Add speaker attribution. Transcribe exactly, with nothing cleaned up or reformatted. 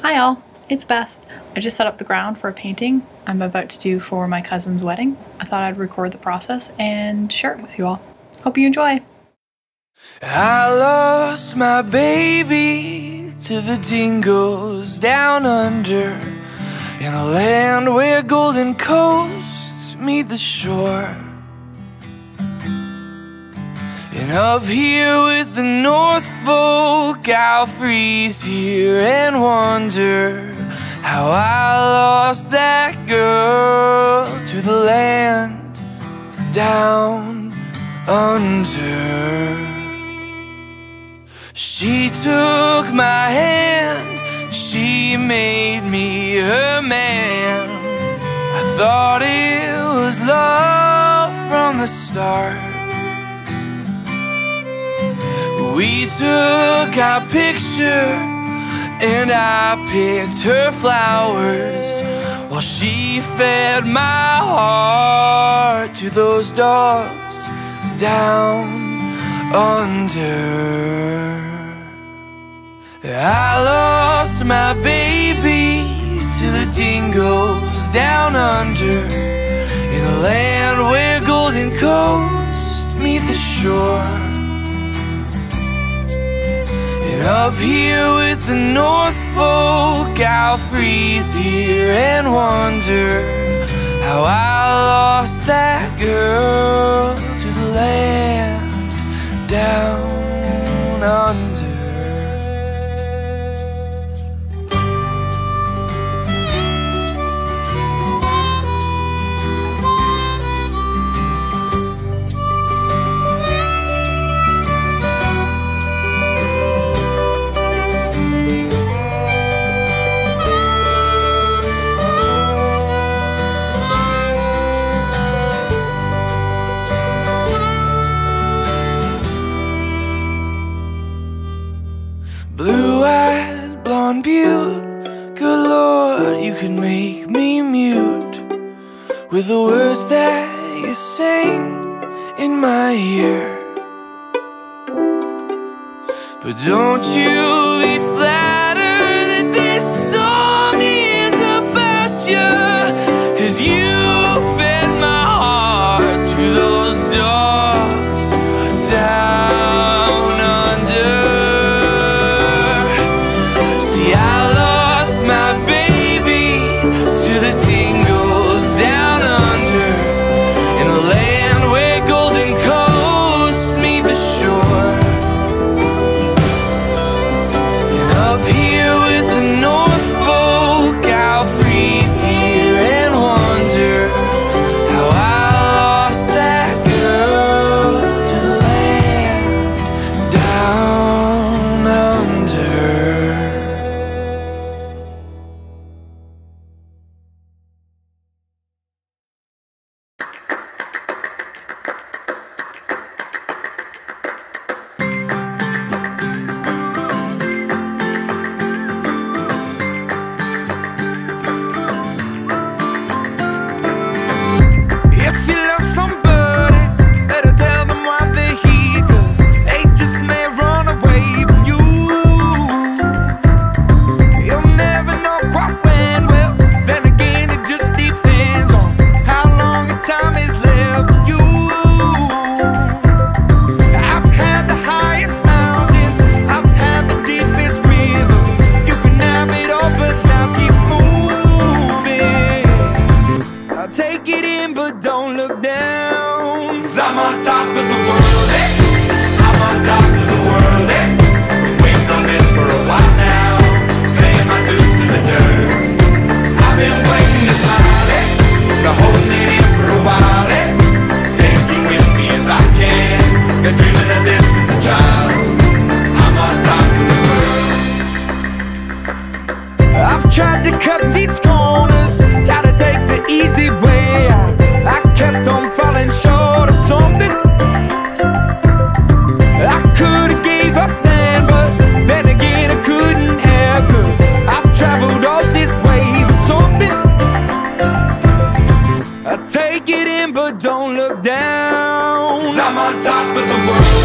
Speaker 1: Hi all, it's Beth. I just set up the ground for a painting I'm about to do for my cousin's wedding. I thought I'd record the process and share it with you all. Hope you enjoy.
Speaker 2: I lost my baby to the dingoes down under, in a land where golden coasts meet the shore. And up here with the North Folk, I'll freeze here and wonder how I lost that girl to the land down under. She took my hand, she made me her man. I thought it was love from the start. We took our picture and I picked her flowers, while she fed my heart to those dogs down under. I lost my baby to the dingoes down under, in a land where golden coasts meet the shore. And up here with the North Folk, I'll freeze here and wonder how I lost that girl to the land down under. Blue-eyed, blonde beaut, good Lord, you could make me mute with the words that you sing in my ear. But don't you be flattered that this song is about you, 'cause you fed my heart to those dogs down under. I lost my baby to the dingoes down under, in a land where golden coasts meet the shore. And up here with the North Folk, I'll freeze here and wonder how I lost that girl to the land down under. Take it in, but don't look down. 'Cause I'm on top of the world, eh? I'm on top of the world, eh? Been waiting on this for a while now, paying my dues to the dirt. I've been waiting to smile, eh? Been holding it in for a while, eh? Take you with me if I can. Been dreaming of this since a child. I'm on top of the world. I've tried to cut these corners, try to take the easy way. I kept on falling short of something. I could've gave up then, but then again I couldn't have, 'cause I've traveled all this way for something. I take it in, but don't look down. 'Cause I'm on top of the world.